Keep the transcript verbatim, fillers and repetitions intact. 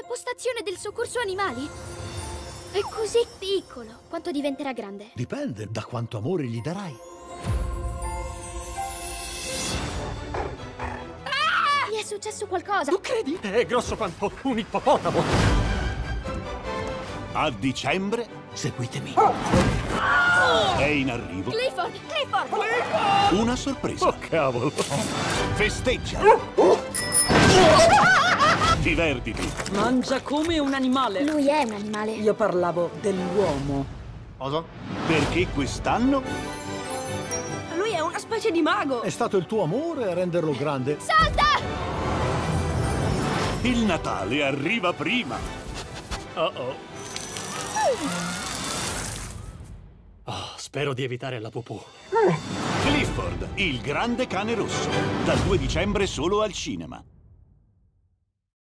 postazione del soccorso animali? È così piccolo. Quanto diventerà grande? Dipende da quanto amore gli darai. Ah! Gli è successo qualcosa? Tu credi? È grosso quanto un ippopotamo. A dicembre, seguitemi. È in arrivo Clifford! Clifford! Clifford! una sorpresa. Oh, cavolo. Festeggia. Divertiti. Mangia come un animale. Lui è un animale. Io parlavo dell'uomo. Cosa? Perché quest'anno Lui è una specie di mago. È stato il tuo amore a renderlo grande? Salta! il Natale arriva prima. Oh-oh. Oh, spero di evitare la pupù. Clifford, il grande cane rosso. Dal due dicembre solo al cinema.